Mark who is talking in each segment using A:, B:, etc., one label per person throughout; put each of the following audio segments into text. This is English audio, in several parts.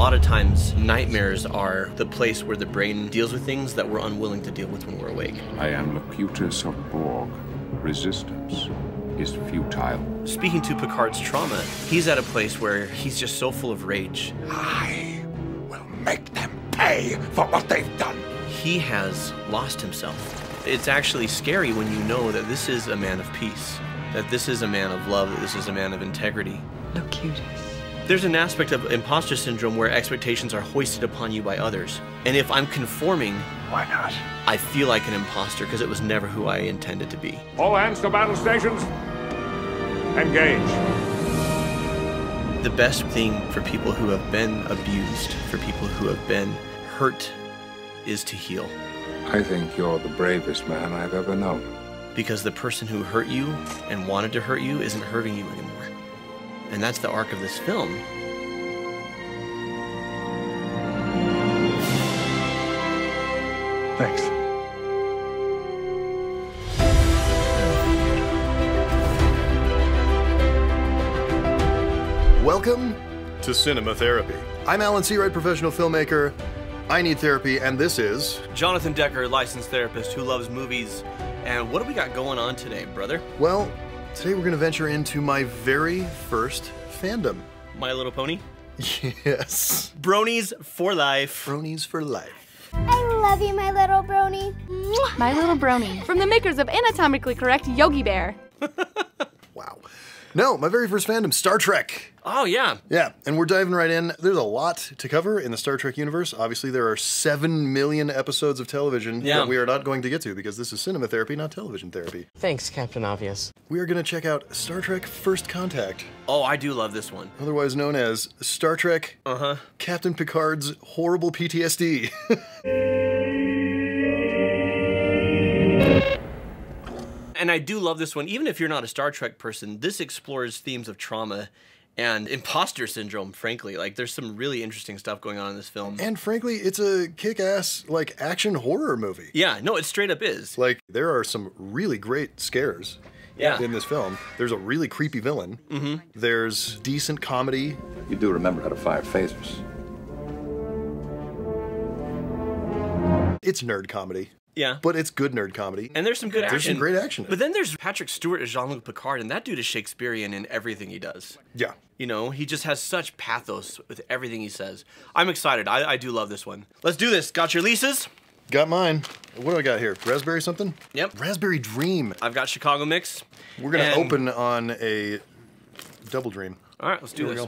A: lot of times, nightmares are the place where the brain deals with things that we're unwilling to deal with when we're awake.
B: I am Locutus of Borg. Resistance is futile.
A: Speaking to Picard's trauma, he's at a place where he's just so full of rage.
C: I will make them pay for what they've done.
A: He has lost himself. It's actually scary when you know that this is a man of peace, that this is a man of love, that this is a man of integrity.
D: Locutus.
A: There's an aspect of imposter syndrome where expectations are hoisted upon you by others. And if I'm conforming,
C: Why not?
A: I feel like an imposter because it was never who I intended to be.
B: All hands to battle stations. Engage.
A: The best thing for people who have been abused, for people who have been hurt, is to heal.
B: I think you're the bravest man I've ever known.
A: Because the person who hurt you and wanted to hurt you isn't hurting you anymore. And that's the arc of this film.
C: Thanks.
E: Welcome to Cinema Therapy. I'm Alan Seawright, professional filmmaker. I need therapy, and this is...
A: Jonathan Decker, licensed therapist who loves movies. And what do we got going on today, brother?
E: Well, today we're going to venture into my very first fandom.
A: My Little Pony?
E: Yes.
A: Bronies for life.
E: Bronies for life.
F: I love you, my little brony.
D: My Little Brony, from the makers of Anatomically Correct Yogi Bear.
E: Wow. No, my very first fandom, Star Trek.
A: Oh, yeah.
E: Yeah, and we're diving right in. There's a lot to cover in the Star Trek universe. Obviously, there are 7 million episodes of television that we are not going to get to because this is cinema therapy, not television therapy.
G: Thanks, Captain Obvious.
E: We are going to check out Star Trek First Contact.
A: Oh, I do love this one.
E: Otherwise known as Star Trek Captain Picard's Horrible PTSD.
A: And I do love this one. Even if you're not a Star Trek person, this explores themes of trauma and imposter syndrome, frankly. Like, there's some really interesting stuff going on in this film.
E: And frankly, it's a kick-ass, like, action horror movie.
A: Yeah, no, it straight up is.
E: Like, there are some really great scares in this film. There's a really creepy villain. There's decent comedy.
C: You do remember how to fire phasers.
E: It's nerd comedy.
A: Yeah.
E: But it's good nerd comedy.
A: And there's some good action.
E: There's some great action.
A: But then there's Patrick Stewart as Jean-Luc Picard, and that dude is Shakespearean in everything he does.
E: Yeah.
A: You know, he just has such pathos with everything he says. I'm excited. I do love this one. Let's do this. Got your leases?
E: Got mine. What do I got here? Raspberry something?
A: Yep.
E: Raspberry Dream.
A: I've got Chicago Mix.
E: We're going to open on a Double Dream.
A: All right, let's do this.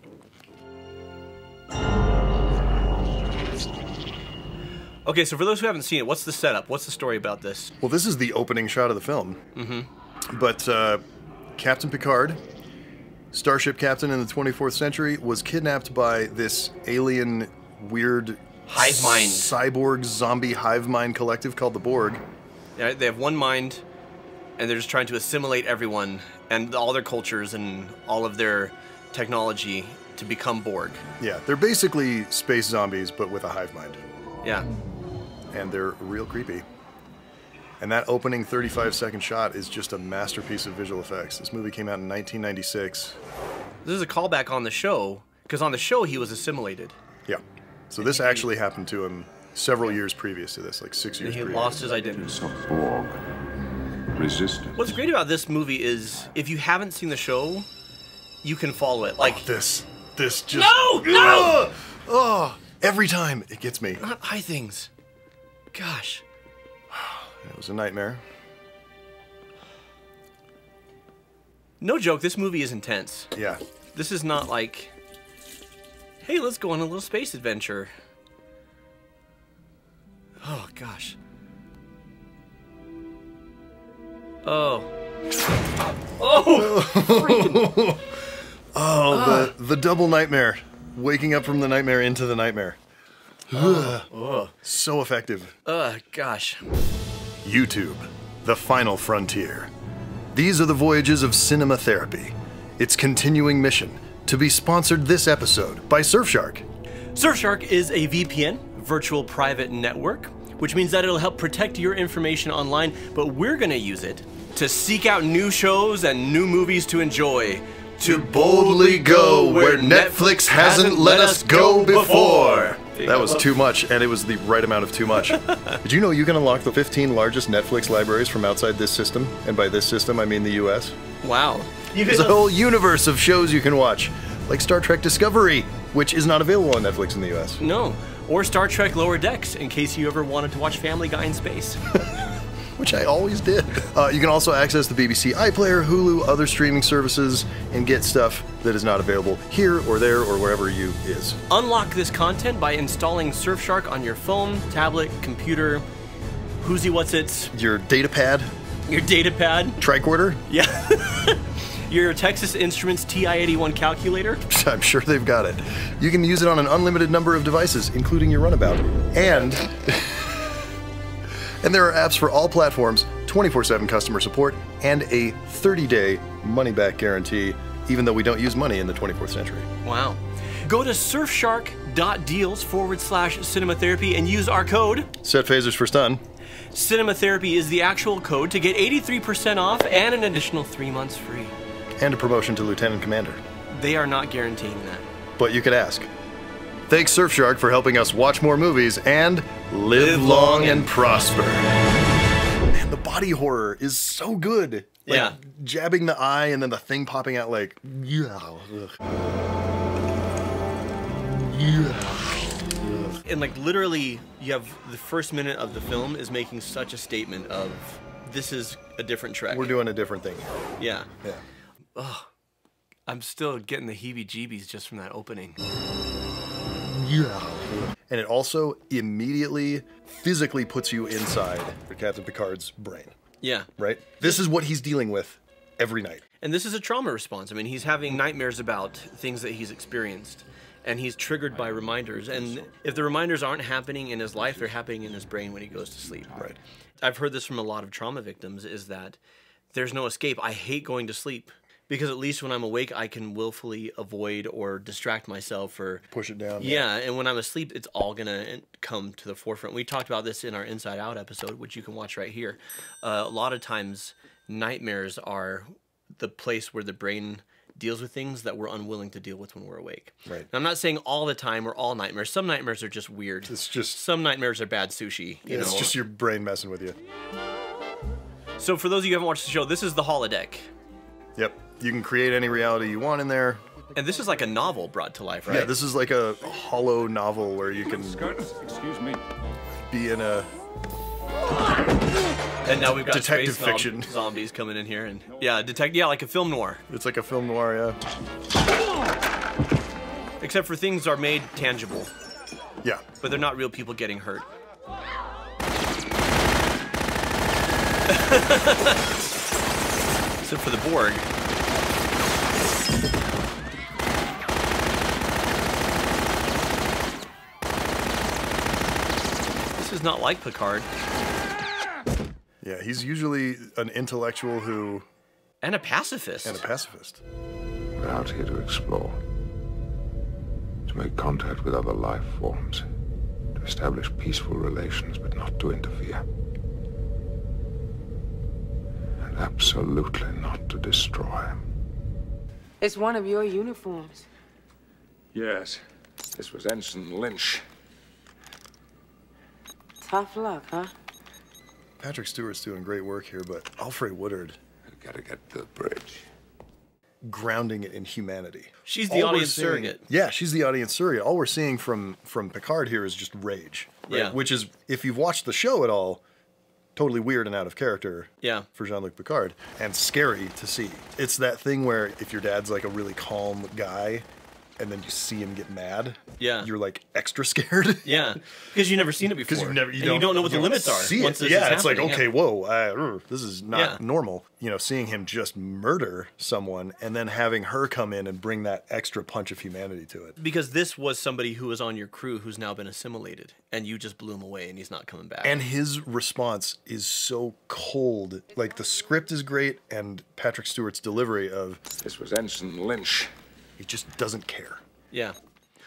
A: Okay, so for those who haven't seen it, what's the setup? What's the story about this?
E: Well, this is the opening shot of the film. But Captain Picard, starship captain in the 24th century, was kidnapped by this alien, weird...
A: hive mind.
E: Cyborg zombie hive mind collective called the Borg.
A: Yeah, they have one mind, and they're just trying to assimilate everyone and all their cultures and all of their technology to become Borg.
E: Yeah, they're basically space zombies, but with a hive mind.
A: Yeah.
E: And they're real creepy. And that opening 35-second shot is just a masterpiece of visual effects. This movie came out in 1996.
A: This is a callback on the show, because on the show he was assimilated.
E: Yeah. So this actually happened to him several years previous to this, like 6 years previous.
A: He lost his identity.
B: Of Borg. Resistance.
A: What's great about this movie is, if you haven't seen the show, you can follow it. Like
E: this just...
A: No! No!
E: Oh, every time it gets me.
A: Not eye things. Gosh.
E: It was a nightmare.
A: No joke, this movie is intense.
E: Yeah.
A: This is not like, hey, let's go on a little space adventure. Oh, gosh. Oh. Oh!
E: Oh, the double nightmare. Waking up from the nightmare into the nightmare. So effective.
A: Gosh.
E: YouTube, the final frontier. These are the voyages of cinema therapy. Its continuing mission, to be sponsored this episode by Surfshark.
A: Surfshark is a VPN, virtual private network, which means that it'll help protect your information online, but we're gonna use it to seek out new shows and new movies to enjoy
E: To boldly go where Netflix hasn't let us go before. That was too much, and it was the right amount of too much. Did you know you can unlock the 15 largest Netflix libraries from outside this system? And by this system, I mean the US.
A: Wow.
E: There's a whole universe of shows you can watch, like Star Trek Discovery, which is not available on Netflix in the US.
A: No. Or Star Trek Lower Decks, in case you ever wanted to watch Family Guy in space.
E: Which I always did. You can also access the BBC iPlayer, Hulu, other streaming services, and get stuff that is not available here or there or wherever you is.
A: Unlock this content by installing Surfshark on your phone, tablet, computer, who's-he-what's-its.
E: Your data pad.
A: Your data pad.
E: Tricorder.
A: Yeah. Your Texas Instruments TI-81 calculator.
E: I'm sure they've got it. You can use it on an unlimited number of devices, including your runabout. And there are apps for all platforms, 24/7 customer support, and a 30-day money-back guarantee, even though we don't use money in the 24th century.
A: Wow. Go to surfshark.deals/cinematherapy and use our code.
E: Set phasers for stun.
A: Cinematherapy is the actual code to get 83% off and an additional 3 months free.
E: And a promotion to Lieutenant Commander.
A: They are not guaranteeing that.
E: But you could ask. Thanks Surfshark for helping us watch more movies and live long and prosper. Man, the body horror is so good. Like,
A: yeah.
E: Jabbing the eye and then the thing popping out like, yeah.
A: And like literally, you have the first minute of the film is making such a statement of, this is a different Trek.
E: We're doing a different thing.
A: Yeah.
E: Yeah.
A: Ugh. I'm still getting the heebie-jeebies just from that opening.
E: Yeah. And it also immediately physically puts you inside Captain Picard's brain.
A: Yeah.
E: Right? This is what he's dealing with every night.
A: And this is a trauma response. I mean, he's having nightmares about things that he's experienced. And he's triggered by reminders. And if the reminders aren't happening in his life, they're happening in his brain when he goes to sleep.
E: Right.
A: I've heard this from a lot of trauma victims, is that there's no escape. I hate going to sleep. Because at least when I'm awake, I can willfully avoid or distract myself or...
E: Push it down.
A: Yeah, and when I'm asleep, it's all going to come to the forefront. We talked about this in our Inside Out episode, which you can watch right here. A lot of times, nightmares are the place where the brain deals with things that we're unwilling to deal with when we're awake.
E: Right.
A: And I'm not saying all the time or all nightmares. Some nightmares are just weird.
E: It's just...
A: Some nightmares are bad sushi. You know?
E: It's just your brain messing with you.
A: So for those of you who haven't watched the show, this is the holodeck.
E: Yep. You can create any reality you want in there.
A: And this is like a novel brought to life, right?
E: Yeah, this is like a hollow novel where you can
B: Excuse me.
E: be in a
A: and now we've got
E: detective
A: space
E: fiction
A: zombies coming in here, and yeah, like a film noir.
E: It's like a film noir, yeah.
A: Except for things are made tangible.
E: Yeah.
A: But they're not real people getting hurt. Except for the Borg. This is not like Picard.
E: Yeah, he's usually an intellectual who...
A: And a pacifist.
E: And a pacifist.
B: We're out here to explore. To make contact with other life forms. To establish peaceful relations, but not to interfere. And absolutely not to destroy.
G: It's one of your uniforms.
C: Yes. This was Ensign Lynch.
G: Tough luck, huh?
E: Patrick Stewart's doing great work here, but Alfre Woodard...
B: We gotta get to the bridge.
E: Grounding it in humanity.
A: She's the audience surrogate.
E: Yeah, she's the audience surrogate. All we're seeing from Picard here is just rage. Right?
A: Yeah.
E: Which is, if you've watched the show at all, totally weird and out of character.
A: Yeah.
E: For Jean-Luc Picard. And scary to see. It's that thing where if your dad's like a really calm guy, and then you see him get mad,
A: yeah,
E: you're like extra scared.
A: Yeah, because you've never seen it before.
E: Because
A: you don't know what the limits are.
E: See
A: once
E: it.
A: this
E: Yeah,
A: is
E: it's like,
A: happening.
E: okay, whoa, this is not
A: Yeah.
E: normal. You know, seeing him just murder someone and then having her come in and bring that extra punch of humanity to it.
A: Because this was somebody who was on your crew who's now been assimilated, and you just blew him away, and he's not coming back.
E: And his response is so cold. Like, the script is great, and Patrick Stewart's delivery of...
C: This was Ensign Lynch.
E: He just doesn't care.
A: Yeah.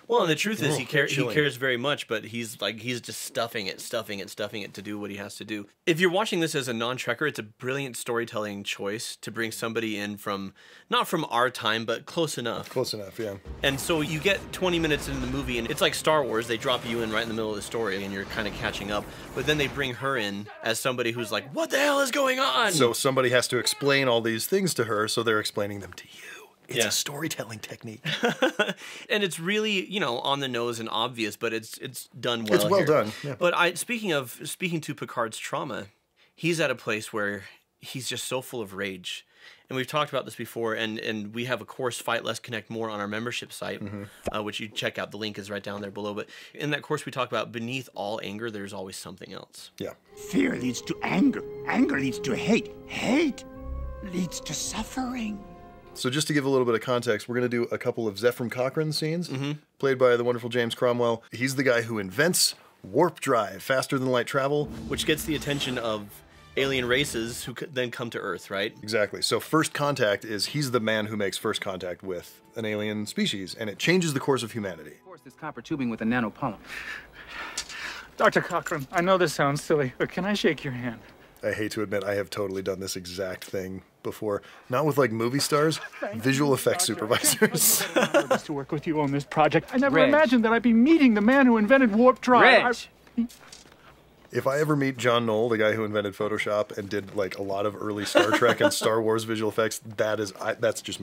A: Well, and the truth is, he cares very much, but he's just stuffing it to do what he has to do. If you're watching this as a non-Trekker, it's a brilliant storytelling choice to bring somebody in from, not from our time, but close enough.
E: Close enough, yeah.
A: And so you get 20 minutes into the movie, and it's like Star Wars. They drop you in right in the middle of the story, and you're kind of catching up. But then they bring her in as somebody who's like, what the hell is going on?
E: So somebody has to explain all these things to her, so they're explaining them to you. It's a storytelling technique.
A: And it's really, you know, on the nose and obvious, but it's done well.
E: It's well done. Yeah.
A: But speaking to Picard's trauma, he's at a place where he's just so full of rage. And we've talked about this before, and we have a course, Fight Less, Connect More, on our membership site, which you check out. The link is right down there below. But in that course, we talk about beneath all anger, there's always something else.
E: Yeah.
C: Fear leads to anger. Anger leads to hate. Hate leads to suffering.
E: So just to give a little bit of context, we're going to do a couple of Zefram Cochrane scenes, played by the wonderful James Cromwell. He's the guy who invents warp drive, faster than light travel.
A: Which gets the attention of alien races who then come to Earth, right?
E: Exactly. So first contact is, he's the man who makes first contact with an alien species, and it changes the course of humanity.
H: Force this copper tubing with a nanopolymer.
I: Dr. Cochrane, I know this sounds silly, but can I shake your hand?
E: I hate to admit, I have totally done this exact thing before. Not with, like, movie stars, visual effects supervisors.
I: To work with you on this project. I never imagined that I'd be meeting the man who invented warp drive.
E: If I ever meet John Knoll, the guy who invented Photoshop and did, like, a lot of early Star Trek and Star Wars visual effects, that's just me.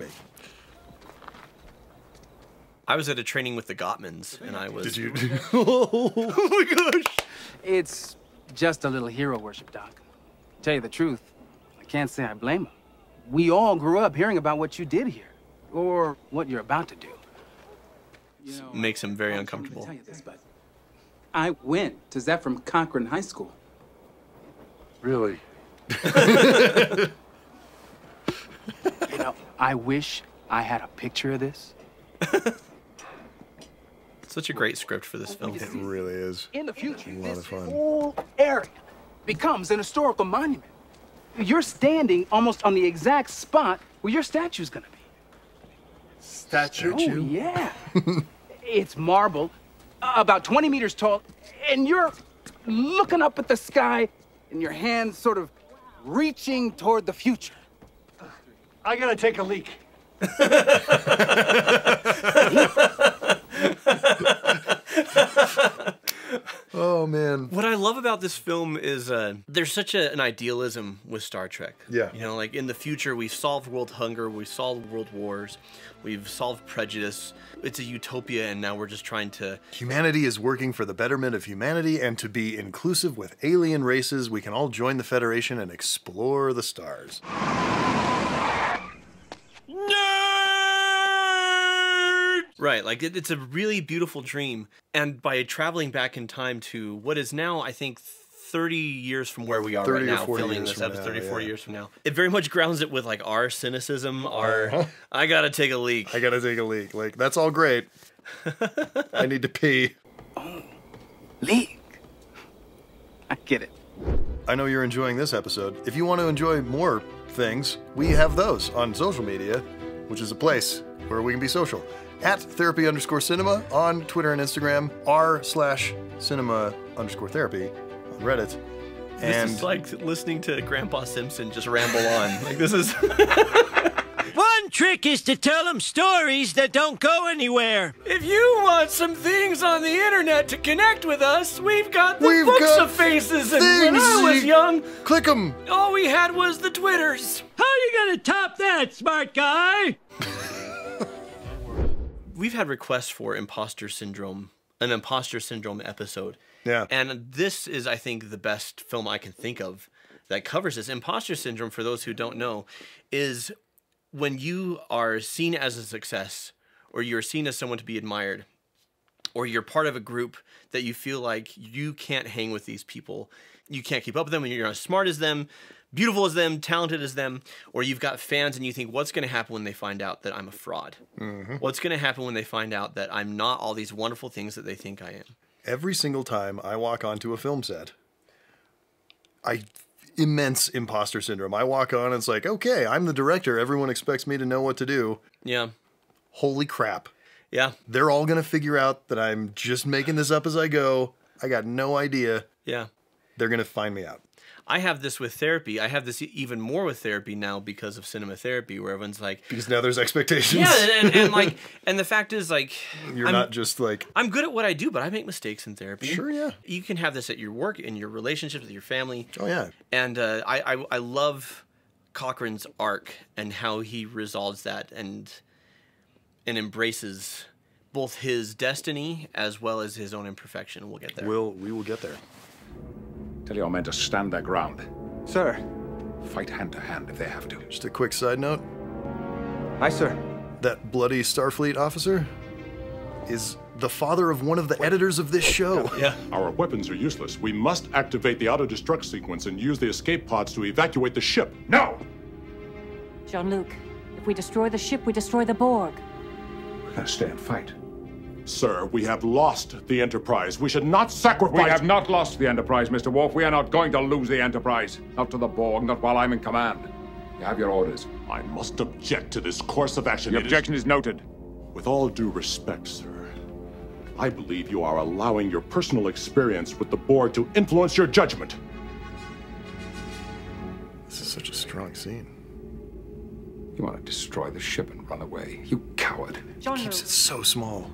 A: I was at a training with the Gottmans, and I was...
E: Did you?
A: Oh my gosh!
H: It's just a little hero worship, Doc. Tell you the truth, I can't say I blame him. We all grew up hearing about what you did here, or what you're about to do. You know,
A: makes him very uncomfortable.
H: Tell you this, but I went to Zefram Cochrane High School.
C: Really?
H: You know, I wish I had a picture of this.
A: Such a great script for this film.
E: It really is.
H: In the future,
E: a lot of fun.
H: whole area becomes an historical monument. You're standing almost on the exact spot where your statue's gonna be.
C: Statue?
H: Oh, yeah. It's marble, about 20 meters tall, and you're looking up at the sky, and your hands sort of reaching toward the future.
C: I gotta take a leak.
E: Oh, man.
A: What I love about this film is there's such an idealism with Star Trek.
E: Yeah.
A: You know, like in the future, we've solved world hunger, we've solved world wars, we've solved prejudice. It's a utopia, and now we're just trying to...
E: Humanity is working for the betterment of humanity, and to be inclusive with alien races, we can all join the Federation and explore the stars.
A: Right, like it's a really beautiful dream, and by traveling back in time to what is now, I think, 30 years from where we are right now, filming this episode, 34 years from now. It very much grounds it with like our cynicism, our I gotta take a leak.
E: I gotta take a leak. Like, that's all great. I need to pee.
H: Oh, leak. I get it.
E: I know you're enjoying this episode. If you want to enjoy more things, we have those on social media, which is a place where we can be social. At therapy_cinema on Twitter and Instagram, r/cinema_therapy on Reddit. And
A: this is like listening to Grandpa Simpson just ramble on. Like, this is...
J: One trick is to tell them stories that don't go anywhere.
A: If you want some things on the internet to connect with us, we've got the Books of Faces, and when I was young,
E: click them.
A: All we had was the Twitters.
J: How are you gonna top that, smart guy?
A: We've had requests for imposter syndrome, an imposter syndrome episode.
E: Yeah.
A: And this is, I think, the best film I can think of that covers this. Imposter syndrome, for those who don't know, is when you are seen as a success, or you're seen as someone to be admired, or you're part of a group that you feel like you can't hang with these people, you can't keep up with them, and you're not as smart as them, beautiful as them, talented as them, or you've got fans and you think, what's going to happen when they find out that I'm a fraud? What's going to happen when they find out that I'm not all these wonderful things that they think I am?
E: Every single time I walk onto a film set, immense imposter syndrome. I walk on and it's like, okay, I'm the director. Everyone expects me to know what to do.
A: Yeah.
E: Holy crap.
A: Yeah.
E: They're all going to figure out that I'm just making this up as I go. I got no idea.
A: Yeah.
E: They're going to find me out.
A: I have this with therapy. I have this even more with therapy now because of cinema therapy, where everyone's like,
E: because now there's expectations.
A: Yeah, and like, and the fact is, like,
E: you're not just like,
A: I'm good at what I do, but I make mistakes in therapy.
E: Sure, yeah.
A: You can have this at your work, in your relationships with your family.
E: Oh yeah.
A: And I love Cochrane's arc and how he resolves that and embraces both his destiny as well as his own imperfection. We'll get there.
E: We will get there.
K: Tell your men to stand their ground.
H: Sir.
K: Fight hand to hand if they have to.
E: Just a quick side note.
H: Aye, sir.
E: That bloody Starfleet officer is the father of one of the editors of this show.
A: Yeah.
L: Our weapons are useless. We must activate the auto-destruct sequence and use the escape pods to evacuate the ship.
K: No!
M: Jean-Luc, if we destroy the ship, we destroy the Borg.
K: We're gonna stay and fight.
L: Sir, we have lost the Enterprise. We should not sacrifice...
K: We have not lost the Enterprise, Mr. Worf. We are not going to lose the Enterprise. Not to the Borg, not while I'm in command. You have your orders.
L: I must object to this course of action.
K: The objection is noted.
L: With all due respect, sir, I believe you are allowing your personal experience with the Borg to influence your judgment.
E: This is such a strong scene.
K: You want to destroy the ship and run away. You coward.
E: Keeps it so small.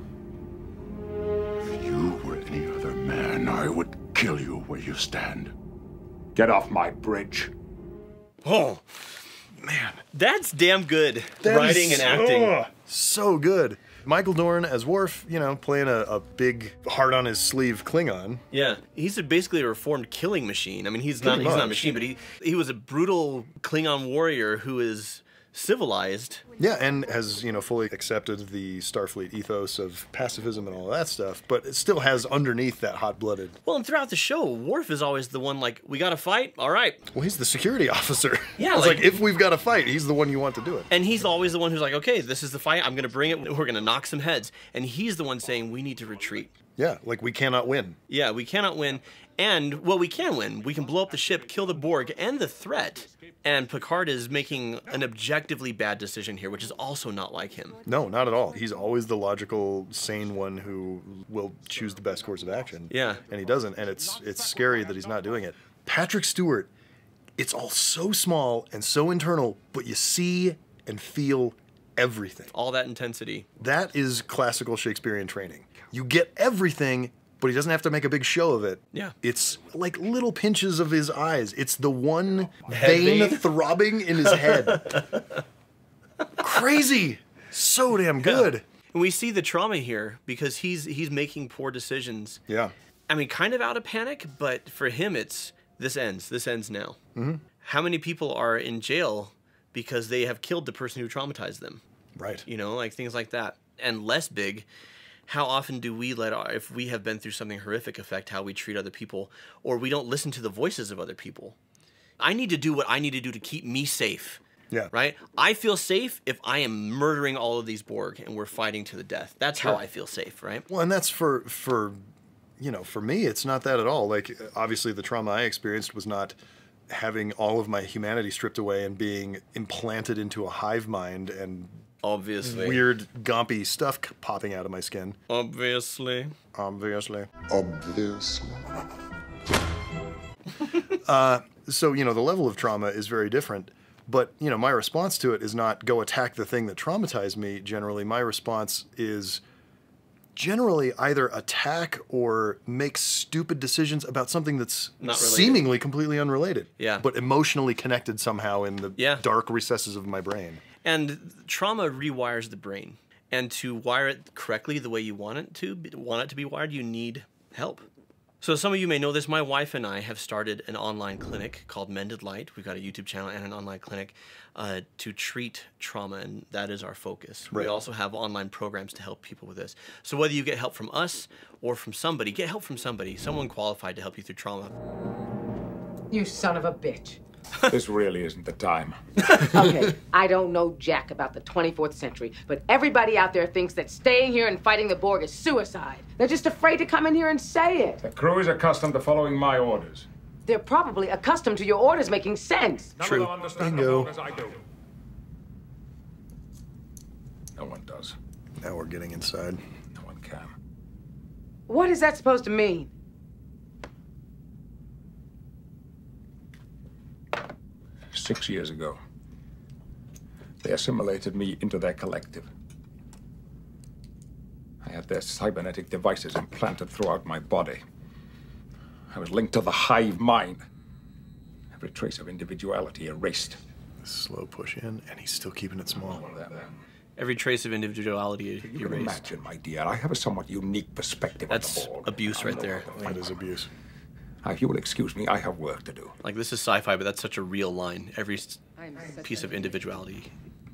L: If you were any other man, I would kill you where you stand.
K: Get off my bridge.
A: Oh,
E: man.
A: That's damn good
E: That
A: writing
E: is
A: and acting.
E: So good. Michael Dorn as Worf, you know, playing a big, hard-on-his-sleeve Klingon.
A: Yeah, he's basically a reformed killing machine. I mean, he's not a machine, but he was a brutal Klingon warrior who is civilized.
E: Yeah, and has, you know, fully accepted the Starfleet ethos of pacifism and all of that stuff, but it still has underneath that hot-blooded.
A: Well, and throughout the show, Worf is always the one like, we gotta fight? All right.
E: Well, he's the security officer.
A: Yeah,
E: it's like, if we've got to fight, he's the one you want to do it.
A: And he's always the one who's like, okay, this is the fight, I'm gonna bring it, we're gonna knock some heads. And he's the one saying, we need to retreat.
E: Yeah, like, we cannot win.
A: Yeah, we cannot win. And, well, we can win. We can blow up the ship, kill the Borg, and the threat. And Picard is making an objectively bad decision here, which is also not like him.
E: No, not at all. He's always the logical, sane one who will choose the best course of action.
A: Yeah.
E: And he doesn't, and it's scary that he's not doing it. Patrick Stewart, it's all so small and so internal, but you see and feel everything.
A: All that intensity.
E: That is classical Shakespearean training. You get everything, but he doesn't have to make a big show of it.
A: Yeah.
E: It's like little pinches of his eyes. It's the one vein throbbing in his head. Crazy. So damn good.
A: Yeah. And we see the trauma here because he's making poor decisions.
E: Yeah.
A: I mean, kind of out of panic, but for him, it's this ends. This ends now.
E: Mm-hmm.
A: How many people are in jail because they have killed the person who traumatized them?
E: Right.
A: You know, like things like that. And less big, how often do we if we have been through something horrific, affect how we treat other people, or we don't listen to the voices of other people? I need to do what I need to do to keep me safe.
E: Yeah.
A: Right? I feel safe if I am murdering all of these Borg and we're fighting to the death. That's how I feel safe, right?
E: Well, and that's for you know, for me, it's not that at all. Like, obviously, the trauma I experienced was not having all of my humanity stripped away and being implanted into a hive mind and
A: obviously
E: weird, gompy stuff popping out of my skin.
A: Obviously.
E: Obviously.
B: Obviously.
E: So, you know, the level of trauma is very different. But, you know, my response to it is not go attack the thing that traumatized me. Generally, my response is generally either attack or make stupid decisions about something that's seemingly completely unrelated.
A: Yeah.
E: But emotionally connected somehow in the dark recesses of my brain.
A: And trauma rewires the brain. And to wire it correctly the way you want it to be wired, you need help. So some of you may know this. My wife and I have started an online clinic called Mended Light. We've got a YouTube channel and an online clinic to treat trauma, and that is our focus.
E: Right.
A: We also have online programs to help people with this. So whether you get help from us or from somebody, get help from somebody, someone qualified to help you through trauma.
G: You son of a bitch.
K: This really isn't the time.
G: Okay, I don't know jack about the 24th century, but everybody out there thinks that staying here and fighting the Borg is suicide. They're just afraid to come in here and say it.
K: The crew is accustomed to following my orders.
G: They're probably accustomed to your orders making sense.
K: None of them understand the Borg as I do. No one does.
E: Now we're getting inside.
L: No one can.
G: What is that supposed to mean?
K: "6 years ago, they assimilated me into their collective. I had their cybernetic devices implanted throughout my body. I was linked to the hive mind. Every trace of individuality erased.
E: Slow push in, and he's still keeping it small.
A: Every trace of individuality
K: You can
A: erased.
K: imagine, my dear, I have a somewhat unique perspective
A: That's
K: on the Borg.
A: abuse right there.
E: That is abuse.
K: If you will excuse me, I have work to do.
A: Like, this is sci-fi, but that's such a real line. Every piece of individuality.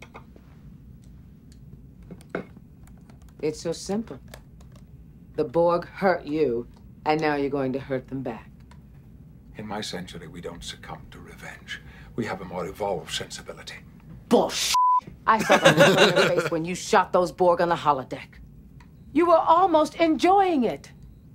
G: It's so simple. The Borg hurt you, and now you're going to hurt them back.
K: In my century, we don't succumb to revenge. We have a more evolved sensibility.
G: Bullshit! I saw the look on your face when you shot those Borg on the holodeck. You were almost enjoying it.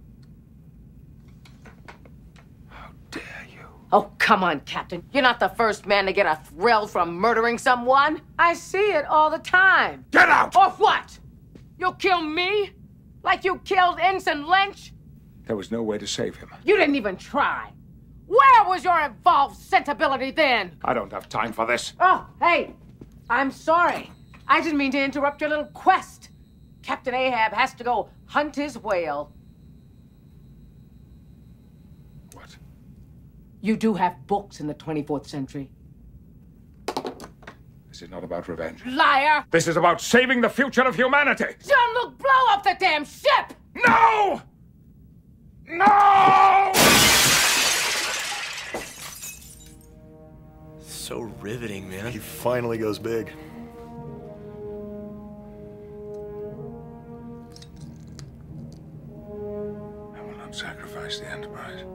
K: How dare you?
G: Oh, come on, Captain. You're not the first man to get a thrill from murdering someone. I see it all the time.
K: Get out!
G: Or what? You'll kill me? Like you killed Ensign Lynch?
K: There was no way to save him.
G: You didn't even try. Where was your involved sensibility then?
K: I don't have time for this.
G: Oh, hey, I'm sorry. I didn't mean to interrupt your little quest. Captain Ahab has to go hunt his whale.
K: What?
G: You do have books in the 24th century.
K: This is not about revenge.
G: Liar!
K: This is about saving the future of humanity.
G: Jean-Luc, blow up the damn ship!
K: No! No!
A: So riveting, man.
E: He finally goes big.
B: I will not sacrifice the Enterprise.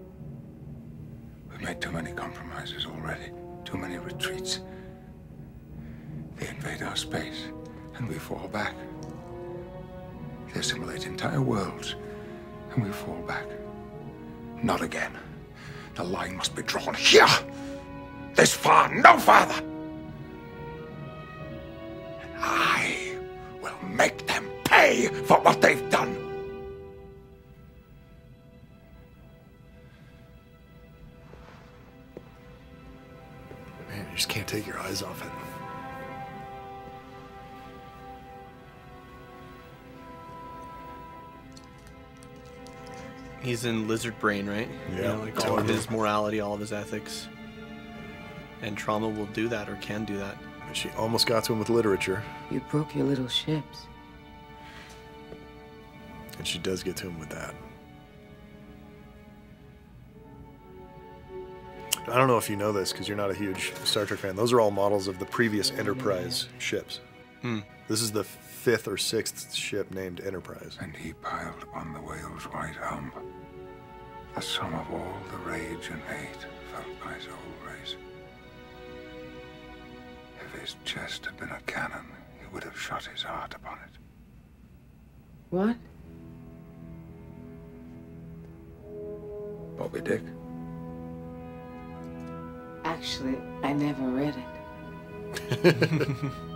B: We've made too many compromises already. Too many retreats. They invade our space, and we fall back. They assimilate entire worlds, and we fall back.
K: Not again. The line must be drawn here. This far, no farther. And I will make them pay for what they've done.
E: Man, you just can't take your eyes off it.
A: He's in lizard brain, right?
E: Yeah,
A: You know, like all of
E: totally.
A: his morality, all of his ethics. And trauma will do that, or can do that.
E: She almost got to him with literature,
G: You broke your little ships.
E: and she does get to him with that. I don't know if you know this, because you're not a huge Star Trek fan. Those are all models of the previous Enterprise ships.
A: Hmm.
E: This is the 5th or 6th ship named Enterprise.
B: And he piled upon the whale's white hump the sum of all the rage and hate felt by his whole race. If his chest had been a cannon, he would have shot his heart upon it.
G: What?
K: Moby Dick.
G: Actually, I never read it.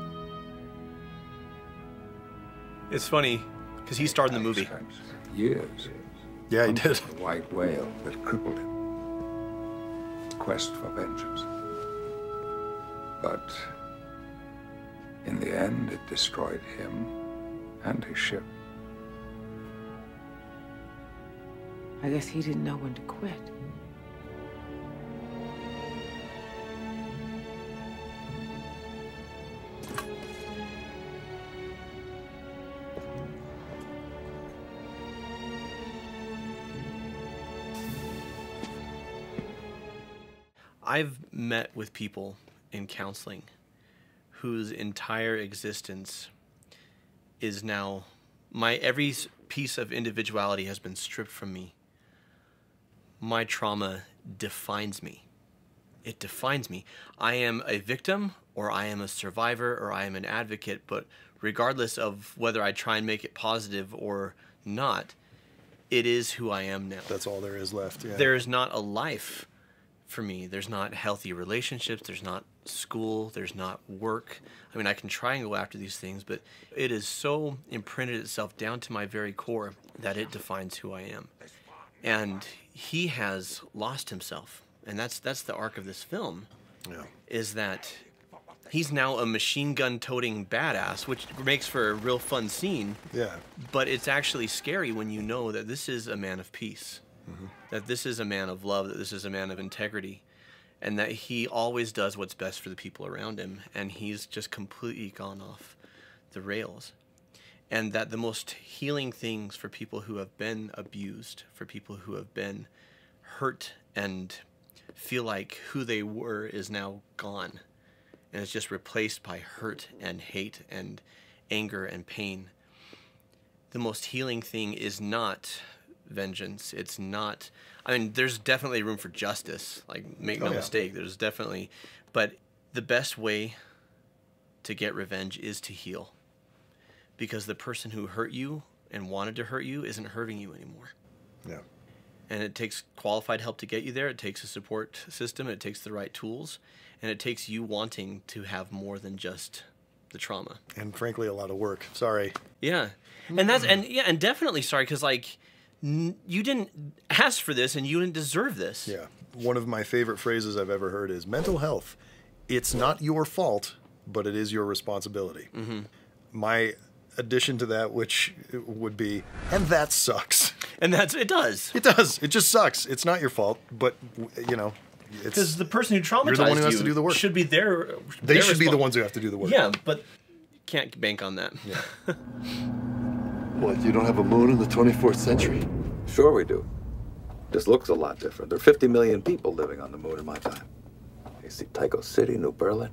A: It's funny, because he starred in the movie.
K: Years.
E: Yeah, he did.
K: The white whale that crippled him. Quest for vengeance. But in the end, it destroyed him and his ship.
G: I guess he didn't know when to quit.
A: I've met with people in counseling whose entire existence is now every piece of individuality has been stripped from me. My trauma defines me. It defines me. I am a victim, or I am a survivor, or I am an advocate, but regardless of whether I try and make it positive or not, it is who I am now.
E: That's all there is left, yeah.
A: There is not a life for me. There's not healthy relationships. There's not school. There's not work. I mean, I can try and go after these things, but it is so imprinted itself down to my very core that it defines who I am. And he has lost himself. And that's the arc of this film, is that he's now a machine gun toting badass, which makes for a real fun scene.
E: Yeah.
A: But it's actually scary when you know that this is a man of peace, that this is a man of love, that this is a man of integrity, and that he always does what's best for the people around him, and he's just completely gone off the rails. And that the most healing things for people who have been abused, for people who have been hurt and feel like who they were is now gone, and it's just replaced by hurt and hate and anger and pain. The most healing thing is not vengeance. It's not, I mean, there's definitely room for justice, like, make no mistake, there's definitely, but the best way to get revenge is to heal, because the person who hurt you and wanted to hurt you isn't hurting you anymore.
E: Yeah.
A: And it takes qualified help to get you there. It takes a support system. It takes the right tools. And it takes you wanting to have more than just the trauma.
E: And frankly, a lot of work. Sorry.
A: Yeah. And that's, and definitely sorry, because, like, you didn't ask for this and you didn't deserve this.
E: Yeah. One of my favorite phrases I've ever heard is mental health. It's not your fault, but it is your responsibility. My addition to that, which would be, and that sucks.
A: And that's, it does.
E: It does. It just sucks. It's not your fault, but, you know, it's...
A: Because the person who traumatized
E: you're the one who has to do the work.
A: Should be their...
E: They should be the ones who have to do the work.
A: Yeah, but you can't bank on that.
E: Yeah.
N: What, you don't have a moon in the 24th century?
O: Sure we do. Just looks a lot different. There are 50 million people living on the moon in my time. You see Tycho City, New Berlin,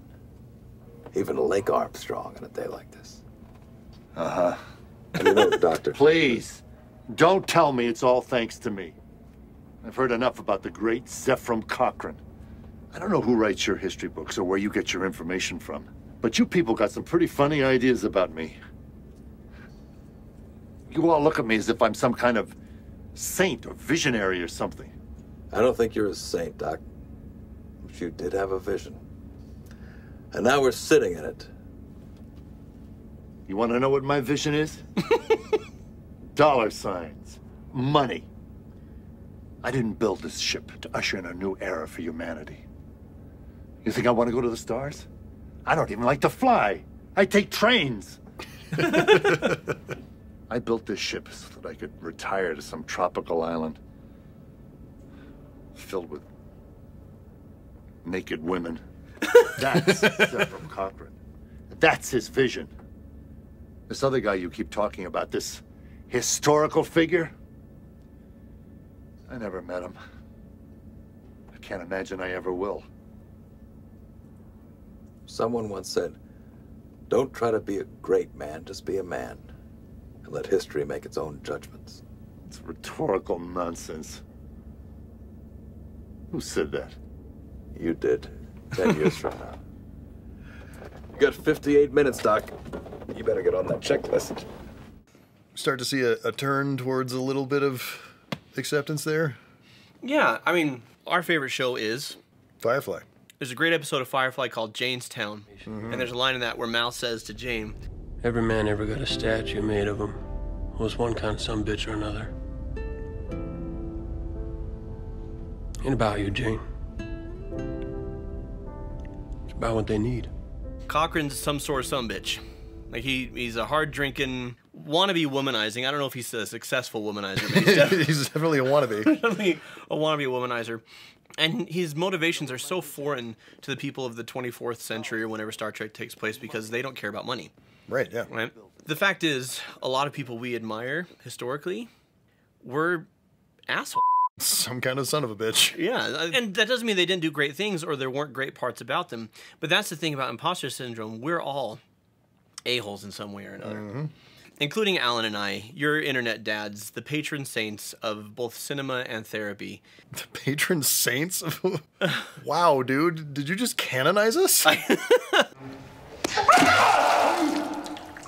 O: even Lake Armstrong on a day like this.
N: Uh-huh.
O: And you know, Doctor...
N: Please, don't tell me it's all thanks to me. I've heard enough about the great Zefram Cochrane. I don't know who writes your history books or where you get your information from, but you people got some pretty funny ideas about me. You all look at me as if I'm some kind of saint or visionary or something.
O: I don't think you're a saint, Doc. But you did have a vision. And now we're sitting in it.
N: You want to know what my vision is? Dollar signs. Money. I didn't build this ship to usher in a new era for humanity. You think I want to go to the stars? I don't even like to fly. I take trains. I built this ship so that I could retire to some tropical island filled with naked women. That's Zefram Cochrane. That's his vision. This other guy you keep talking about, this historical figure, I never met him. I can't imagine I ever will.
O: Someone once said, don't try to be a great man, just be a man. And let history make its own judgments.
N: It's rhetorical nonsense. Who said that?
O: You did, 10 years from now. You got 58 minutes, Doc. You better get on that checklist.
E: Start to see a turn towards a little bit of acceptance there.
A: Yeah, I mean, our favorite show is...
E: Firefly.
A: There's a great episode of Firefly called Janestown. And there's a line in that where Mal says to Jane...
P: Every man ever got a statue made of him. Was one kind of sumbitch or another. Ain't about you, Jane. It's about what they need.
A: Cochrane's some sort of sumbitch. Like, he's a hard-drinking, wannabe womanizer. I don't know if he's a successful womanizer, but
E: he's definitely a wannabe.
A: Definitely a wannabe womanizer. And his motivations are so foreign to the people of the 24th century or whenever Star Trek takes place because they don't care about money.
E: Right, yeah.
A: Right? The fact is, a lot of people we admire, historically, were assholes.
E: Some kind of son of a bitch.
A: Yeah, and that doesn't mean they didn't do great things or there weren't great parts about them. But that's the thing about imposter syndrome. We're all a-holes in some way or another. Including Alan and I, your internet dads, the patron saints of both cinema and therapy.
E: The patron saints? Wow, dude. Did you just canonize us?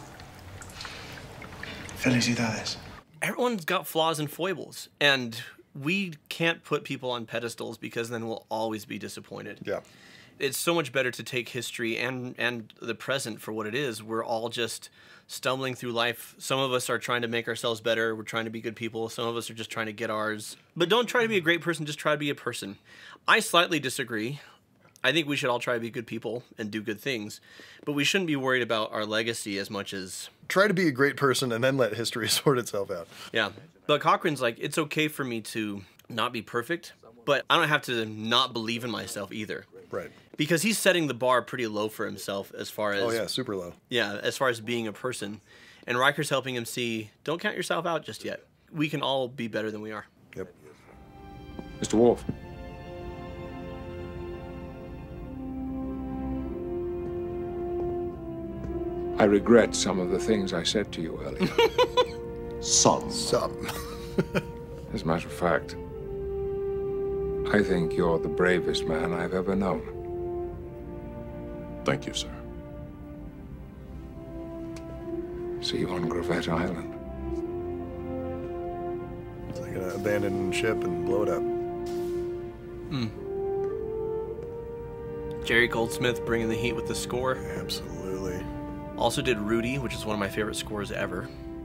Q: Felicidades.
A: Everyone's got flaws and foibles. And we can't put people on pedestals because then we'll always be disappointed.
E: Yeah.
A: It's so much better to take history and the present for what it is. We're all just stumbling through life. Some of us are trying to make ourselves better. We're trying to be good people. Some of us are just trying to get ours. But don't try to be a great person. Just try to be a person. I slightly disagree. I think we should all try to be good people and do good things. But we shouldn't be worried about our legacy as much as...
E: Try to be a great person and then let history sort itself out.
A: Yeah. But Cochrane's like, it's okay for me to not be perfect, but I don't have to not believe in myself either.
E: Right.
A: Because he's setting the bar pretty low for himself as far as...
E: Oh, yeah, super low.
A: Yeah, as far as being a person. And Riker's helping him see, don't count yourself out just yet. We can all be better than we are.
E: Yep.
K: Mr. Worf. I regret some of the things I said to you earlier.
E: Some.
K: As a matter of fact, I think you're the bravest man I've ever known.
L: Thank you, sir.
K: See you on Gravette Island.
E: It's like an abandoned ship and blow it up.
A: Jerry Goldsmith bringing the heat with the score.
E: Absolutely.
A: Also did Rudy, which is one of my favorite scores ever.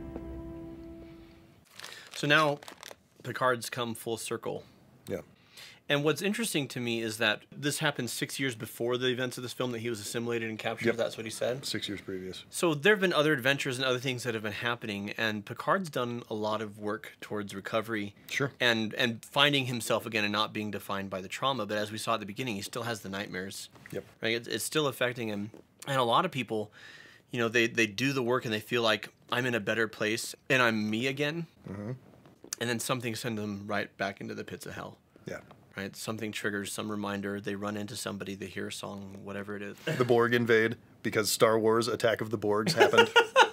A: So now Picard's come full circle.
E: Yeah.
A: And what's interesting to me is that this happened 6 years before the events of this film, that he was assimilated and captured.
E: Yep.
A: That's what he said.
E: 6 years previous.
A: So there have been other adventures and other things that have been happening, and Picard's done a lot of work towards recovery.
E: Sure.
A: And finding himself again and not being defined by the trauma. But as we saw at the beginning, he still has the nightmares.
E: Yep.
A: Right? It's still affecting him. And a lot of people, you know, they do the work and they feel like, I'm in a better place and I'm me again.
E: Mm-hmm.
A: And then something sends them right back into the pits of hell.
E: Yeah.
A: Right? Something triggers some reminder. They run into somebody, they hear a song, whatever it is.
E: The Borg invade because Star Wars Attack of the Borgs happened.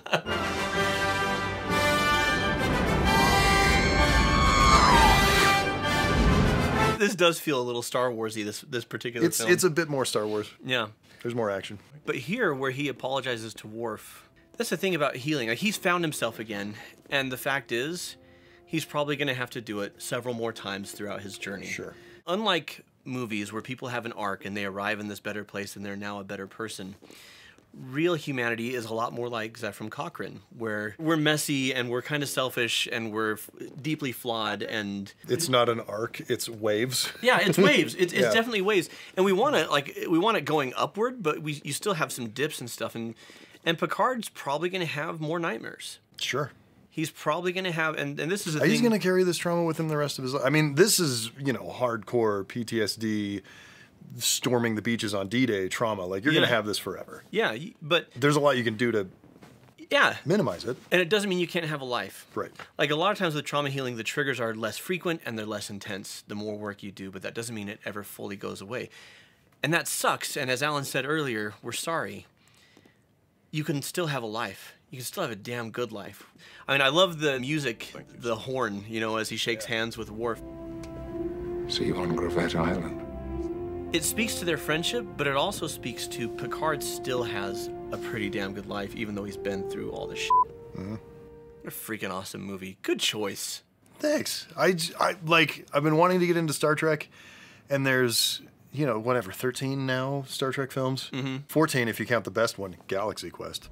A: This does feel a little Star Wars-y, this particular film.
E: It's a bit more Star Wars.
A: Yeah.
E: There's more action.
A: But here, where he apologizes to Worf, that's the thing about healing. Like, he's found himself again, and the fact is, he's probably going to have to do it several more times throughout his journey.
E: Sure.
A: Unlike movies where people have an arc and they arrive in this better place and they're now a better person, real humanity is a lot more like Zefram Cochrane, where we're messy and we're kind of selfish and we're deeply flawed. And
E: it's not an arc; it's waves.
A: Yeah, it's waves. It's
E: Yeah.
A: definitely waves. And we want it going upward, but you still have some dips and stuff. And Picard's probably going to have more nightmares.
E: Sure.
A: He's probably going to have, and this is the
E: He's
A: thing.
E: going to carry this trauma with him the rest of his life. I mean, this is, you know, hardcore PTSD, storming the beaches on D-Day trauma. Like, you're going to have this forever.
A: Yeah, but
E: there's a lot you can do to minimize it.
A: And it doesn't mean you can't have a life.
E: Right.
A: Like, a lot of times with trauma healing, the triggers are less frequent and they're less intense the more work you do, but that doesn't mean it ever fully goes away. And that sucks, and as Alan said earlier, we're sorry. You can still have a life. You can still have a damn good life. I mean, I love the music, the horn, you know, as he shakes hands with Worf.
K: See you on Gravette Island.
A: It speaks to their friendship, but it also speaks to Picard still has a pretty damn good life, even though he's been through all this shit.
E: Mm-hmm.
A: What a freaking awesome movie. Good choice.
E: Thanks. I've been wanting to get into Star Trek, and there's, you know, whatever, 13 now Star Trek films?
A: Mm-hmm.
E: 14 if you count the best one, Galaxy Quest.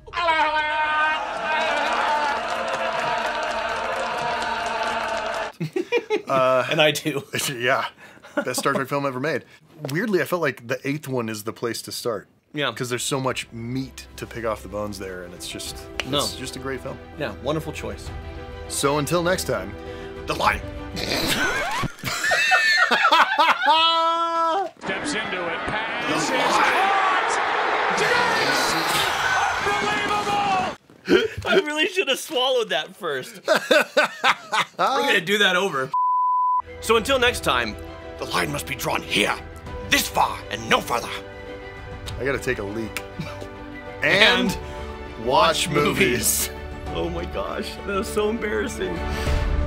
A: And I do.
E: Yeah. Best Star Trek film ever made. Weirdly, I felt like the 8th one is the place to start.
A: Yeah.
E: Because there's so much meat to pick off the bones there, and it's just a great film.
A: Yeah, wonderful choice.
E: So until next time,
A: The Line.
I: Steps into it. Pass is unbelievable.
A: I really should have swallowed that first. We're going to do that over. So until next time, the line must be drawn here, this far, and no further.
E: I gotta take a leak. And watch movies.
A: Oh my gosh, that was so embarrassing.